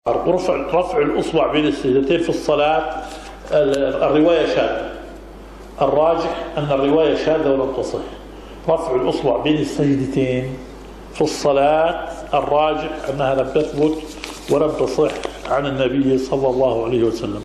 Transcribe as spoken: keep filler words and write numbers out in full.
رفع رفع الأصبع بين السجدتين في الصلاة الرواية شاذة. الراجح أن الرواية شاذة ولم تصح. رفع الأصبع بين السجدتين في الصلاة الراجح أنها لم تثبت ولم تصح عن النبي صلى الله عليه وسلم.